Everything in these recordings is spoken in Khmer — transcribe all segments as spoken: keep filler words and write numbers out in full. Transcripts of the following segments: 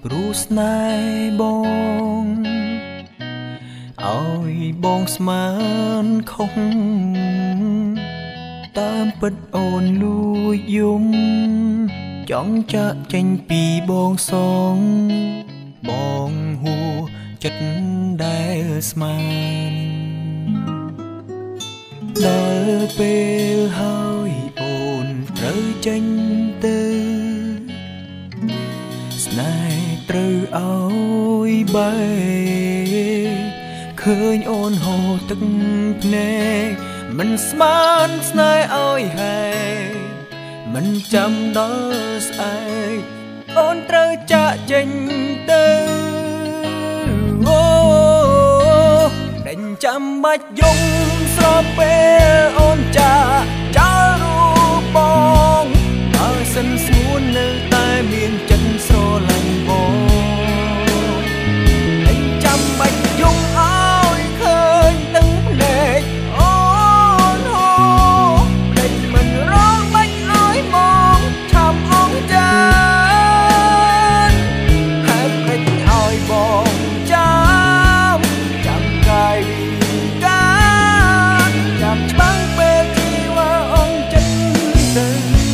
គ្រូស្នេហ៍បងឲ្យបងស្មានខុសតាមពិតអូនលួចយំចង់ចាក់ចេញពីបងសងបងហួចិត្តដែលស្មានដល់ពេលហើយអូនត្រូវចេញទៅស្នេហ៍ត្រូវឲ្យបែឃើញអូនហូរទឹកភ្នែកមិនស្មានស្នេហ៍ឲ្យហែមិនចាំដល់ស្អែកអូនត្រូវចាក់ចេញទៅអូដេញចាំបាច់យំស្របពេលអូនចាចោលរូបបងបើសិនស្ងួននៅតែមានចិត្តស្រឡាញ់បងដេញចាំបាច់យំឲ្យឃើញទឹកភ្នែកអូនហូដេញមិនរងបាច់ឲ្យមកឆាប់អងចានហើយពេចឲ្យបងចាំចាំកាយចាំច្បាំងពេលជីវ៉ាអងចិត្តទៅ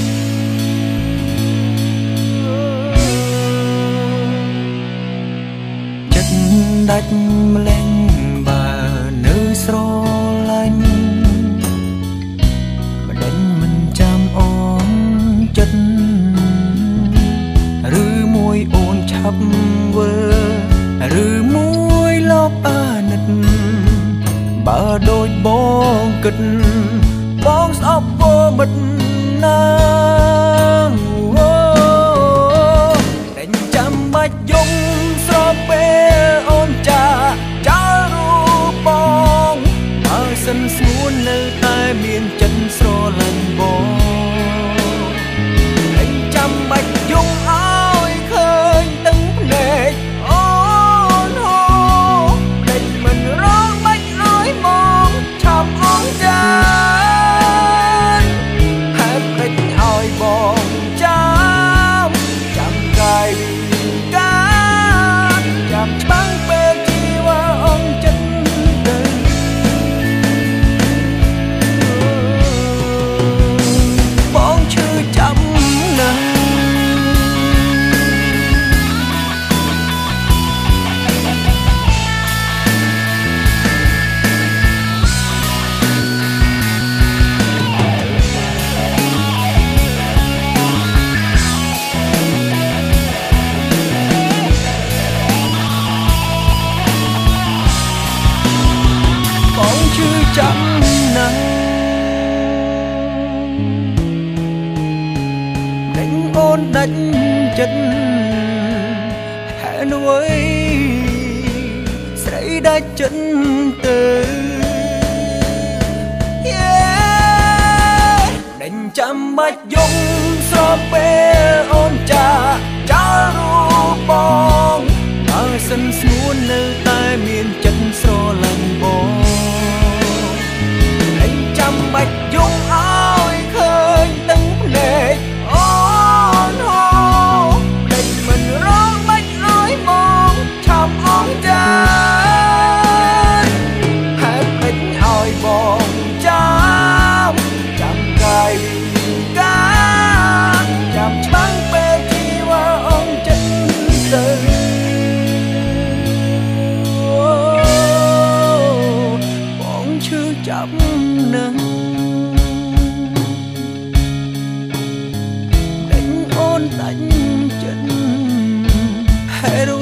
ចិត្តដាច់ម្លេងបើនៅស្រឡាញ់មិនដេញមិនចាំអូនចិត្តឬមួយអូនឆាប់វិលឬមួយលបអាណិតបើដូចបងគិតបងស្អប់ពមិតណាអូដេញចាំបាច់យំស្របពេលអូនចាចោលរូបបងបើសិនស្ងួននៅតែមានចិត្តស្រឡាញ់បងដេញចាំបាច់យំឲ្យឃើញទឹកភ្នែកអូនហូដេញមិនរងបាច់ឲ្យមកឆាប់អងចានហើយពេចឲ្យបងចាំចាំកាយចាំច្បាំងពេលជីវ៉ាអងចិត្តទៅបងឈឺចាំណាស់ចាំណាស់ដេញអូនដាច់ចិត្តហេតុអ្វីស្រីដាច់ចិត្តទៅដេញចាំបាច់យំស្របពេលអូនចាចោលរូបបងបើសិនស្ងួននៅតែមានចិត្តស្រឡាញ់បងចាំបាច់យំឲ្យឃើញទឹកភ្នែកអូនហូដេញមិនរងបាច់ឲ្យមកឆាប់អងចានហើយពេចឲ្យបងចាំចាំកាយចាំច្បាំងពេលជីវ៉ាអងចិត្តទៅបងឈឺចាប់ណាស់ដេញអូនដាច់ចិត្តហេតុ